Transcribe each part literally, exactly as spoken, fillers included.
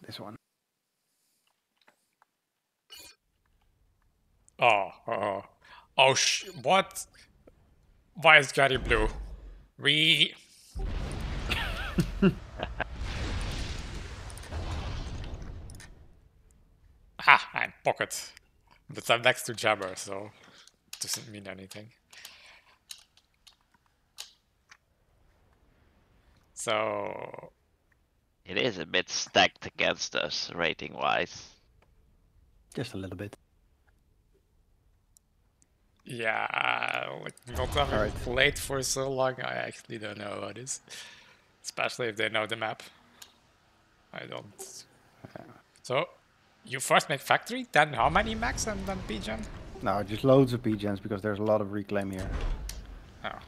this one. Oh, oh, oh! Sh what? Why is Gary blue? We. Ha! I'm pocket. But I'm next to Jabber, so it doesn't mean anything. So. It is a bit stacked against us, rating-wise. Just a little bit. Yeah, like not having Alright. played for so long, I actually don't know what it is. Especially if they know the map. I don't. So, you first make factory, then how many max and then P-gen? No, just loads of P-gens because there's a lot of reclaim here. Oh.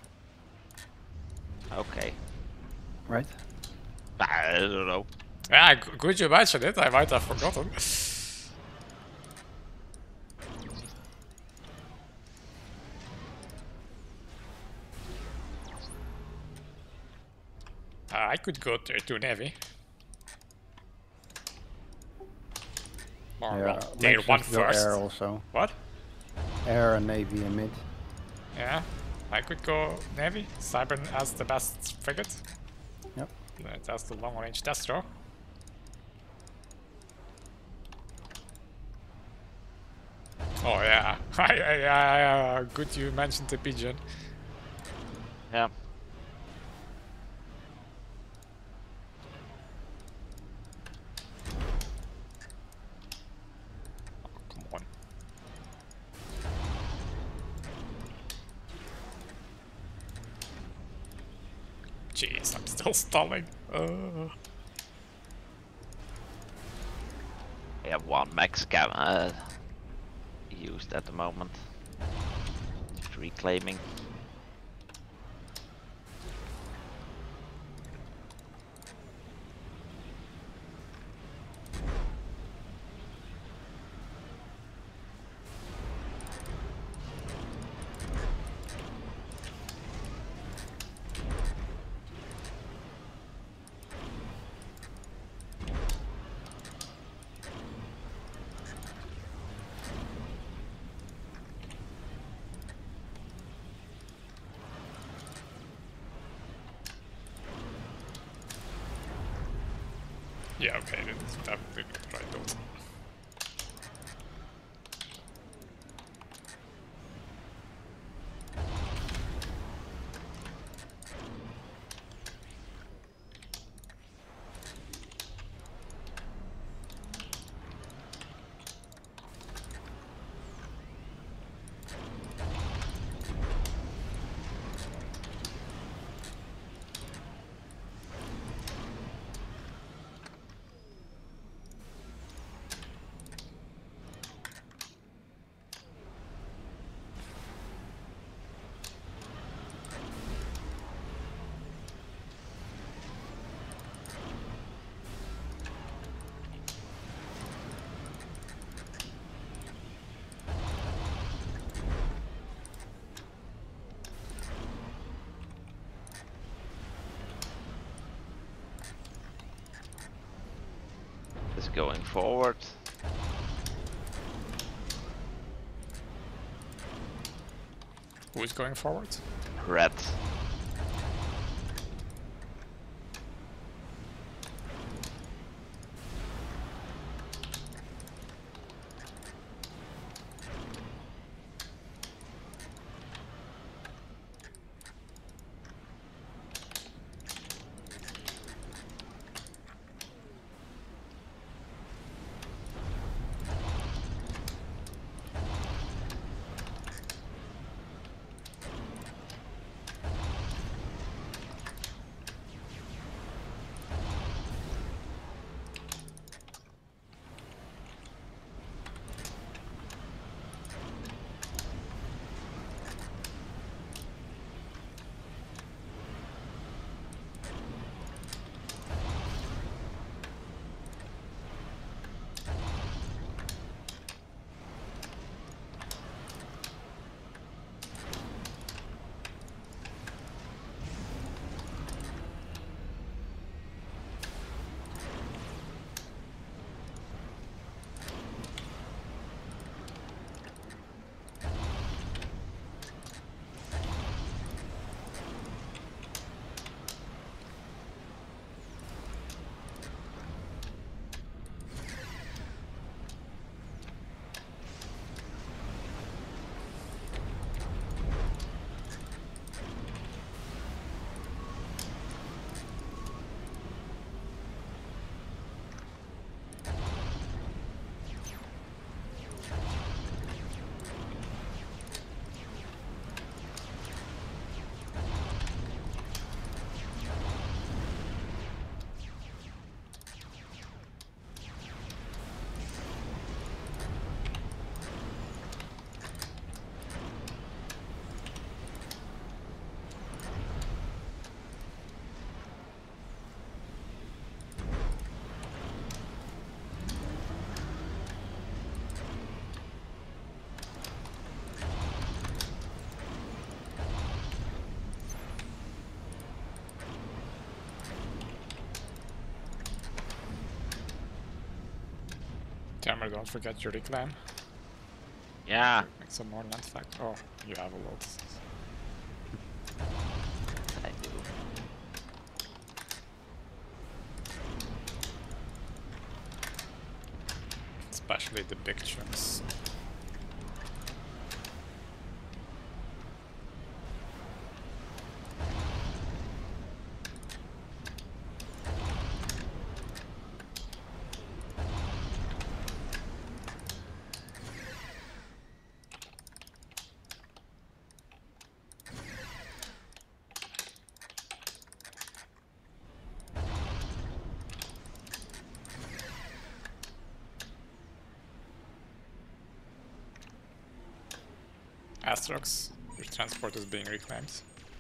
Okay. Right? I don't know. Yeah, g- good you mentioned it, I might have forgotten. uh, I could go to, to Navy. Or, Yeah, well, makes tier sense one to go first. air also. What? Air and Navy and mid. Yeah, I could go Navy. Cybern has the best frigate. Yep. It has the long range Destro. Oh yeah, yeah, yeah, yeah, good you mentioned the Pigeon. Yeah. Oh, come on. Jeez, I'm still stalling. Uh. We have one max cam uh, used at the moment. Just reclaiming. Yeah, okay, that's definitely the right build. Is going forward. Who is going forward? Red. Tamara, don't forget your reclaim. Yeah, Make some more land fact. Oh, you have a lot. I do. Especially the big chunks. Astrox, your transport is being reclaimed.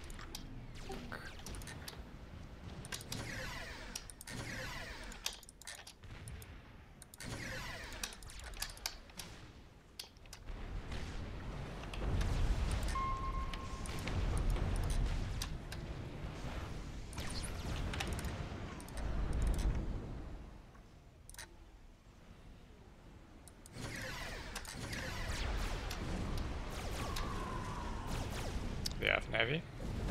They have Navy.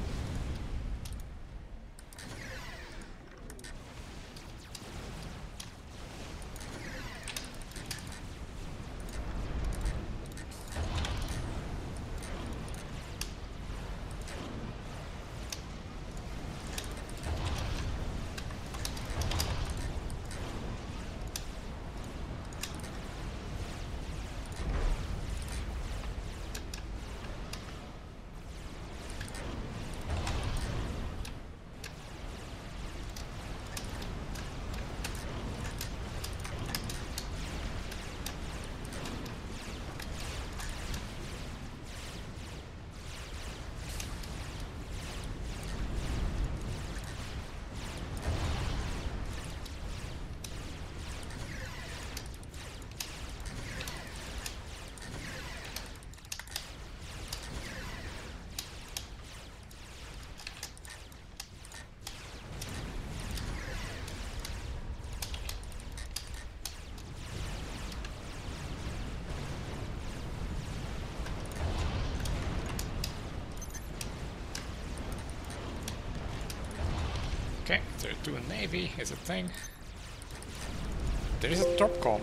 Okay, tier two Navy is a thing. There is a Topcom.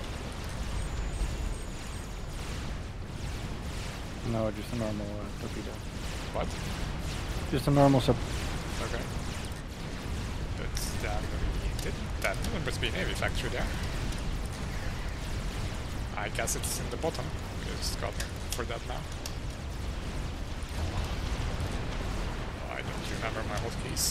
No, just a normal uh, torpedo. What? Just a normal sub. Okay. But then we did that. There must be a Navy factory there. I guess it's in the bottom. Just got for that now. I don't remember my hotkeys.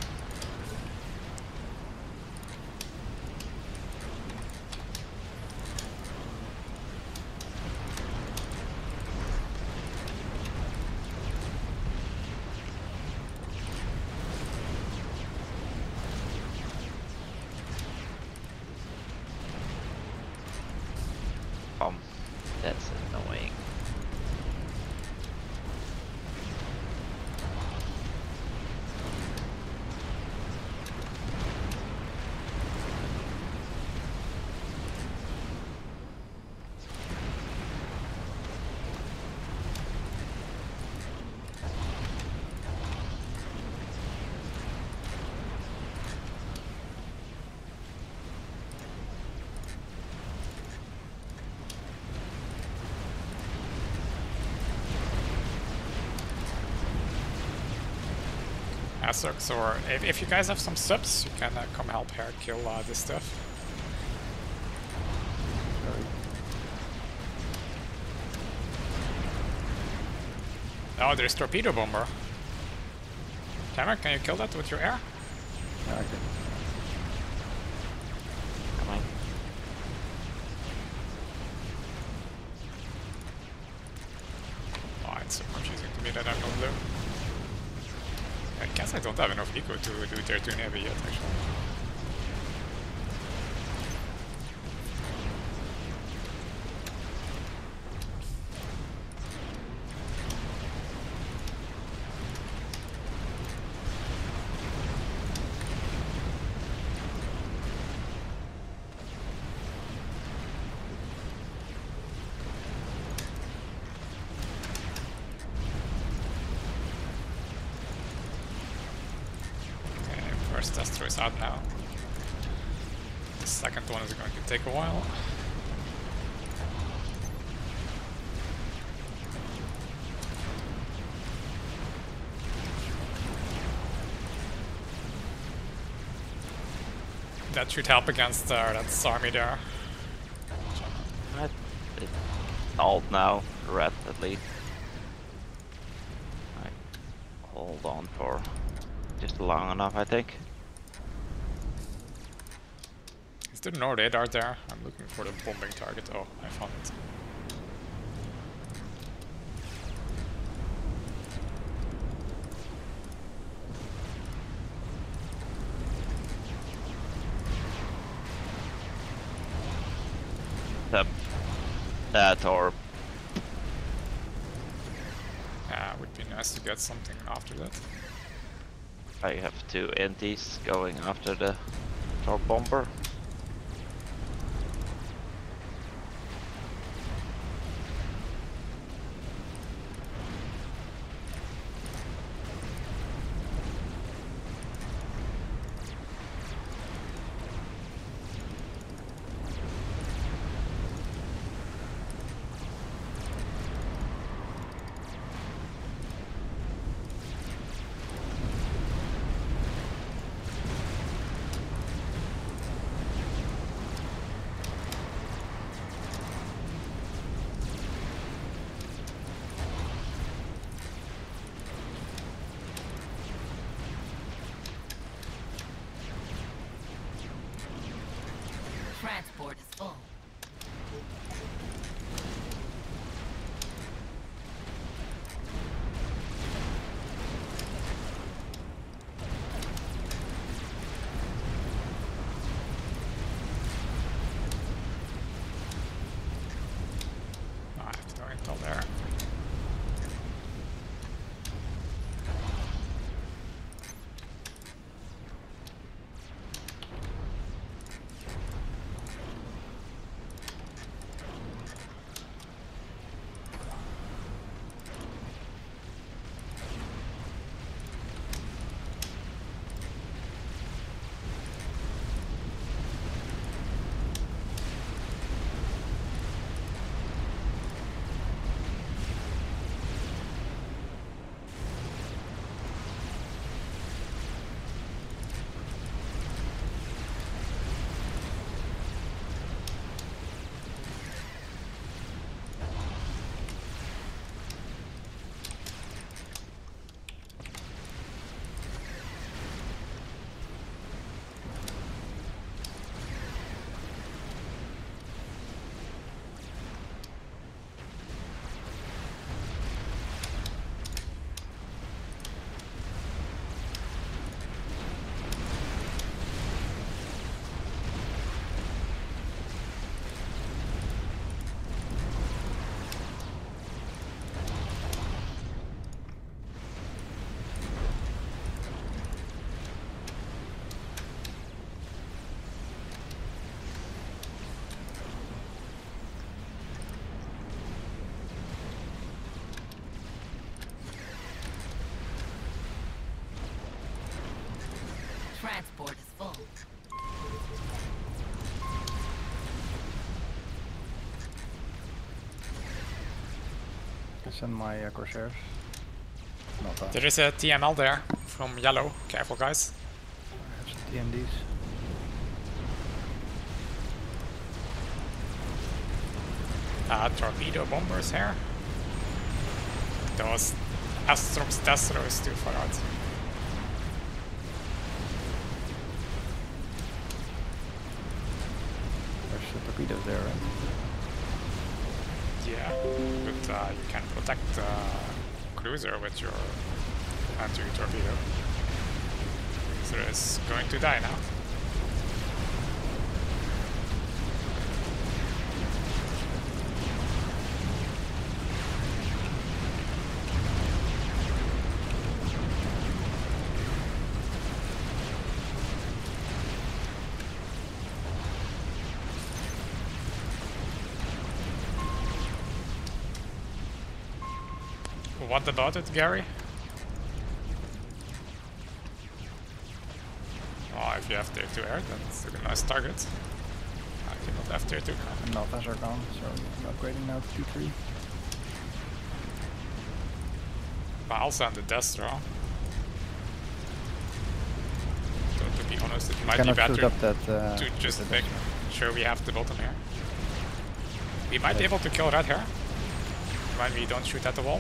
Um, that's annoying. Astrox, or if, if you guys have some subs, you can uh, come help here kill uh, this stuff. Oh, there's torpedo bomber. Cameron, can you kill that with your air? Yeah, I can. Come on. Oh, it's so confusing to me that I'm not blue. I guess I don't have enough eco to do tier two Navy yet, actually. First Destro is out now. The second one is going to take a while. That should help against uh, that army there. It's old now, red at least. I hold on for just long enough, I think. Is there no radar there? I'm looking for the bombing target. Oh, I found it. The that or Yeah, it would be nice to get something after that. I have two N Ts going after the Tor bomber. Transport is full. No, I have no intel there. Transport is full. I send my uh, Corsairs. Not bad. There is a T M L there from yellow. Careful, guys. I have some T M Ds. Uh, torpedo bombers here. Those Astrom's Destro is too far out. There's the torpedoes there, right? Yeah, but uh, you can protect the cruiser with your anti-torpedo. So it's going to die now. What about it, Gary? Oh, if you have tier two air, then it's a nice target. I cannot have tier two now. And Malphas are gone, so I'm upgrading now to T three. But I'll send the Destro. So to be honest, it might be Cannot better shoot up that. Uh, to just with the make Destro. sure we have the bottom here. We might be able to kill red here when we don't shoot at the wall.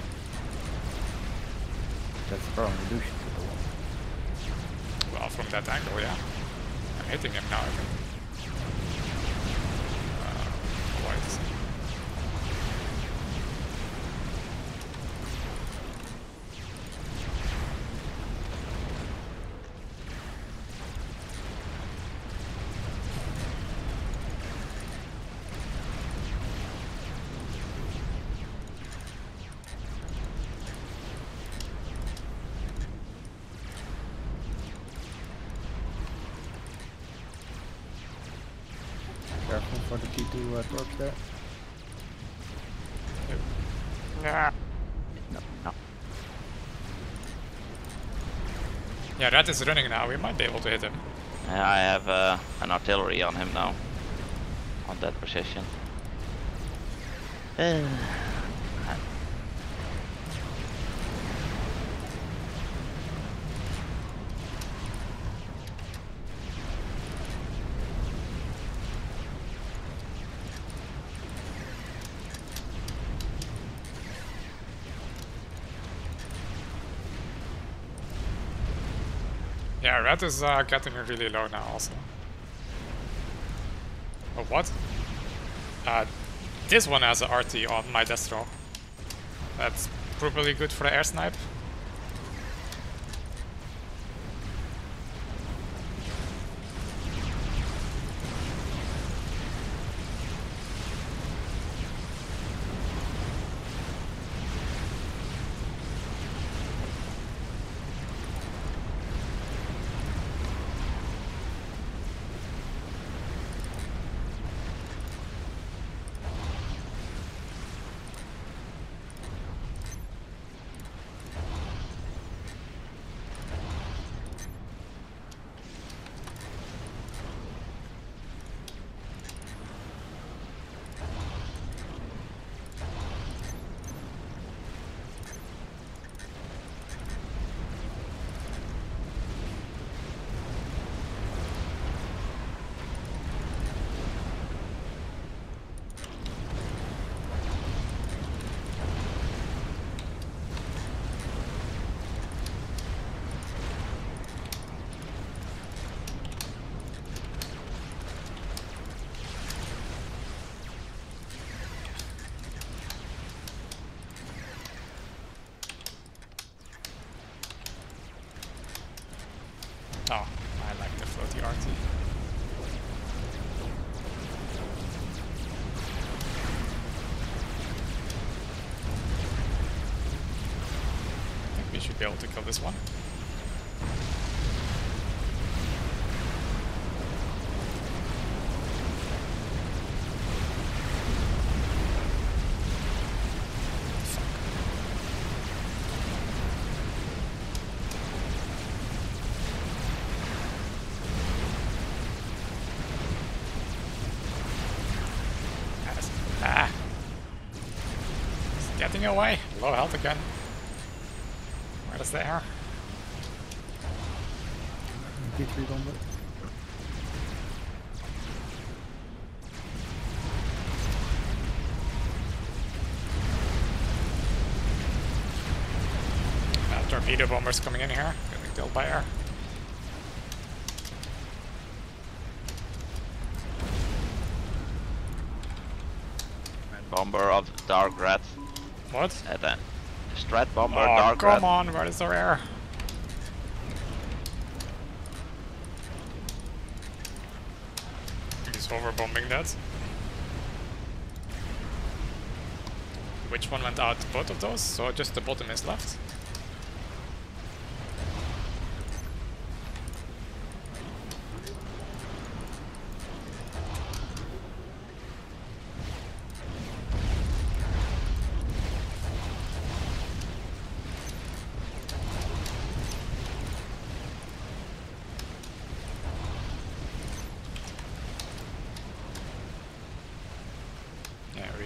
That's the problem. We do shoot at the wall. Well, from that angle, yeah. I'm hitting him now, I think. Uh, white. Careful for the T two uh, torps there. Yeah. No, no. Yeah, red is running now. We might be able to hit him. Yeah, I have uh, an artillery on him now. On that position. Uh, Yeah, red is uh, getting really low now also. Oh, what? Uh, this one has an R T on my Destro. That's probably good for the air snipe. Oh, I like the floaty R T. I think we should be able to kill this one. Ah! It's getting away. Low health again. Where is the air? T three bomber. Uh, torpedo bombers coming in here. Getting killed by air. bomber of dark red. What? Uh, then strat bomber, Oh, dark come red. on, where is our air? He's overbombing that. Which one went out? Both of those? So just the bottom is left?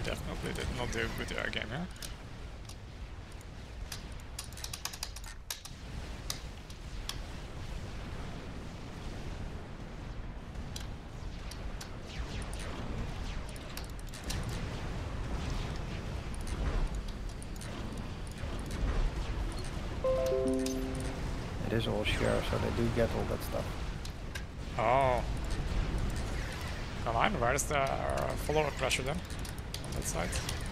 definitely did not do a good air game here. It is all share, so they do get all that stuff. Oh. Come on, where's the uh, follower pressure then? On that side.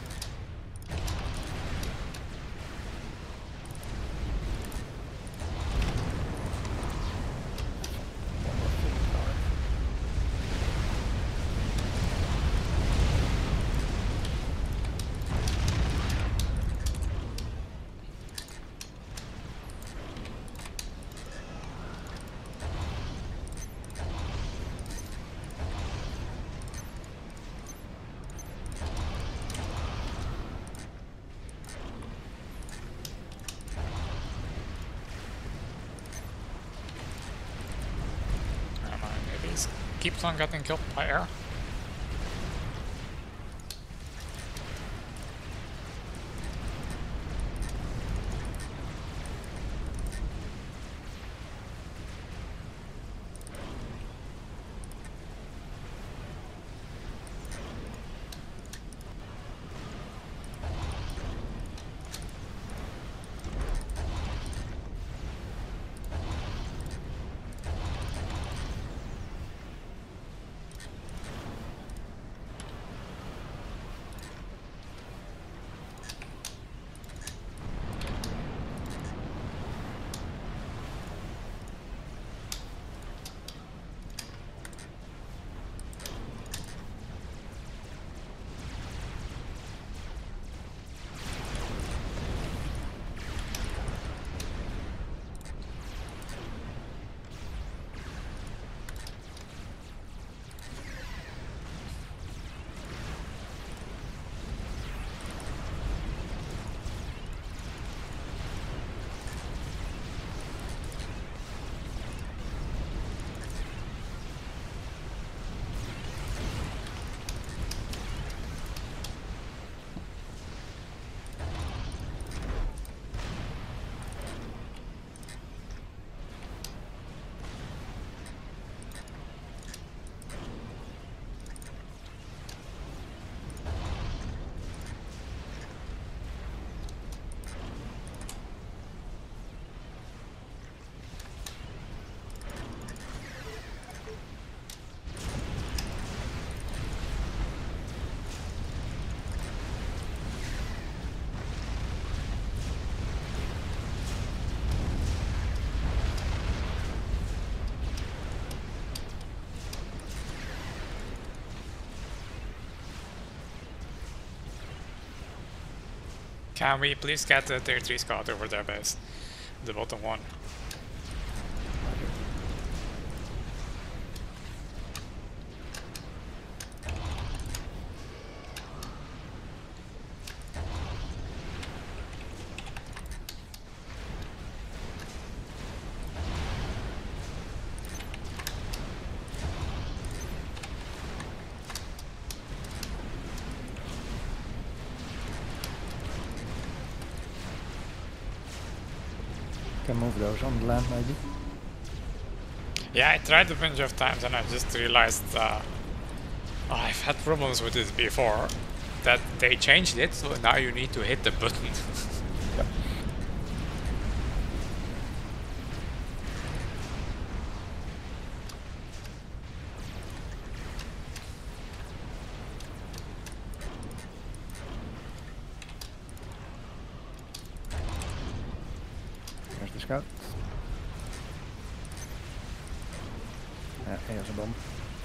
Keeps on getting killed by air. Can we please get the tier three squad over their base? The bottom one. Can move those on the land maybe. Yeah, I tried a bunch of times and I just realized uh, oh, I've had problems with this before. That they changed it, so now you need to hit the button. Yep. Here's the scout. Yeah, here's a bomb.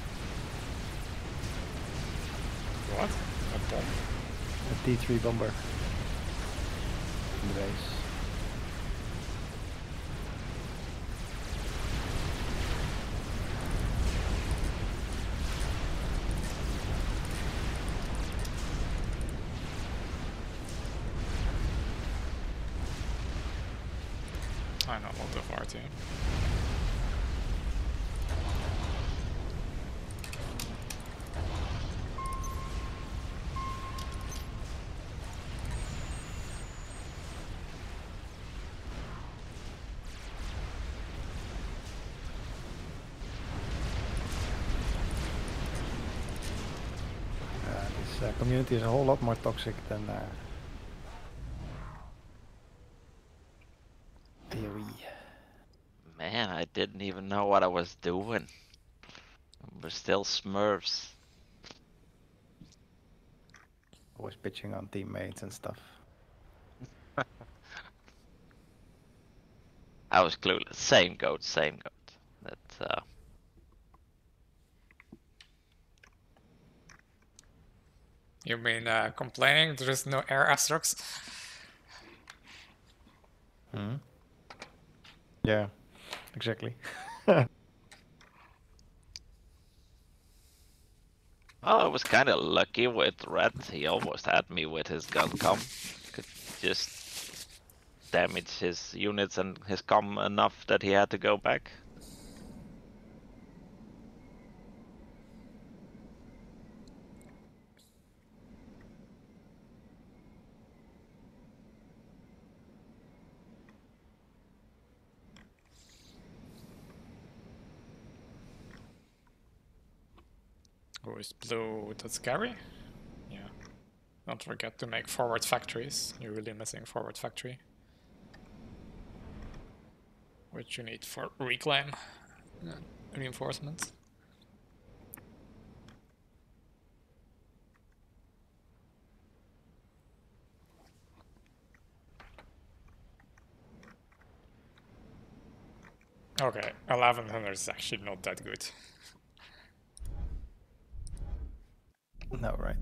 What? A bomb? A T three bomber. In the base. I know, not too far too. community is a whole lot more toxic than uh, theory. Man, I didn't even know what I was doing. We're still Smurfs. Always pitching on teammates and stuff. I was clueless. Same goat, same goat. That uh, You mean uh, complaining there is no air Astrox? Hmm. Yeah, exactly. Oh, I was kind of lucky with Red. He almost had me with his gun com. Could just damage his units and his com enough that he had to go back. Who is blue? That's Gary? Yeah. Don't forget to make forward factories. You're really missing forward factory. Which you need for reclaim uh, reinforcements. Okay, eleven hundred is actually not that good. No, right.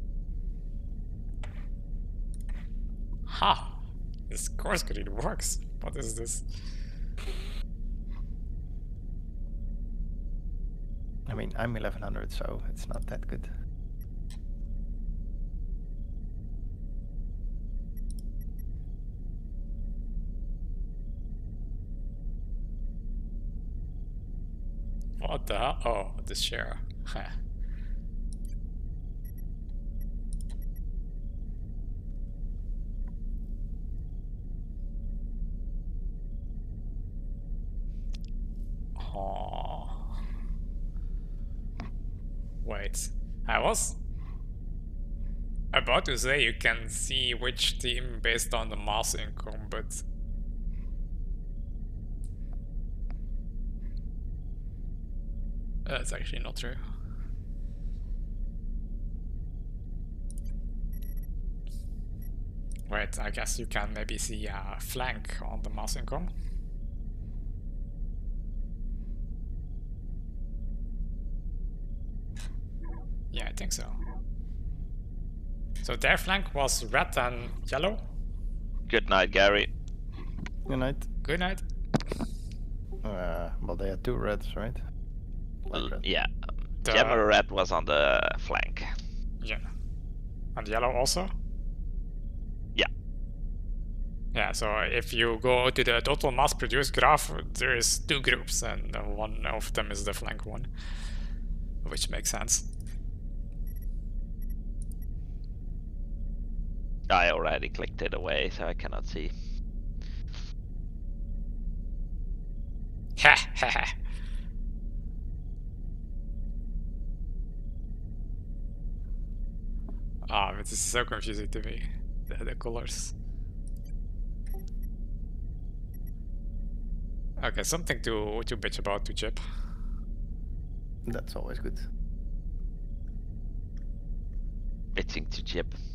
Ha! This course grid works. What is this? I mean, I'm eleven hundred, so it's not that good. What the hell? Oh, the share. Oh. Wait, I was about to say you can see which team based on the mass income, but that's actually not true. Wait, I guess you can maybe see a flank on the mass income. Yeah, I think so. So their flank was red and yellow? Good night, Gary. Good night. Good night. Uh, well, they had two reds, right? Like L- red. Yeah. The- General Red was on the flank. Yeah. And yellow also? Yeah. Yeah, so if you go to the total mass produced graph, there is two groups, and one of them is the flank one. Which makes sense. I already clicked it away, so I cannot see. Ha ha ha. Ah, but this is so confusing to me. The, the colors. Okay, something to to bitch about to Chip. That's always good. Bitching to Chip.